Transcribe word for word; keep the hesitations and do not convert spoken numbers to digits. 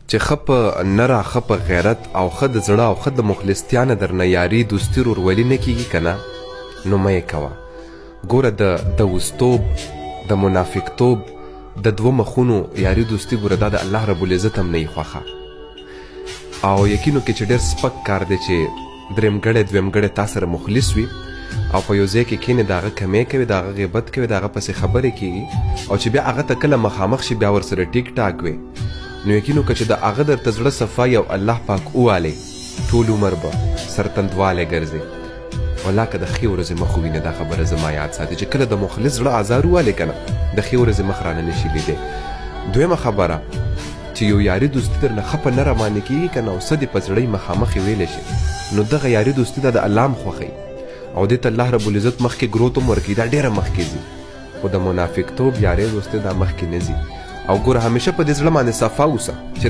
چې ښه په نره ښه په غیرت او ښه د زړه او ښه د مخلصتیا نه درنه یاري دوستي ورورولي نه کېږي که نه نو مه یې کوه. ګوره د دوستوب د منافقتوب د دوه مخونو یاري دوستي ګوره دا د الله رب العزت هم نه یې خوښه او یقینو کې چې ډېر سپک کار دی چې درېمګړی دویمګړی تا سره مخلص وي او په یو ځای کې کښېنې د هغه کمی کوي د هغه غیبت کوي د هغه پسې خبرې کېږي او چې بیا هغه ته کله مخامخ شي بیا ورسره ټیک ټاک وي نو یقینو که چې د هغه درته زړه صفایي او الله پاک ووالئ ټول عمر به سرتندوالی ګرځئ. والله که د ښې ورځې مخ ووینې دا خبره زما یاد ساتي چې کله د مخلص زړه ازار ووالې که نه د ښې ورځې مخ رانه نشي لیدی. دویمه خبره چې یو یاري دوستي درنه ښه په نره باندې کېږي که نه او څه دې په زړه یې مخامخ یې ویلی شي نو دغه یاري دوستي دا د الله هم خوښوي او دې ته الله رب العزت مخکې ګروت هم ورکوي دا ډېره مخکې ځي. خو د منافقتوب یارۍ دوستي دا مخکې نه ځي او ګوره همیشه په دې زړه باندې صفا اوسه چې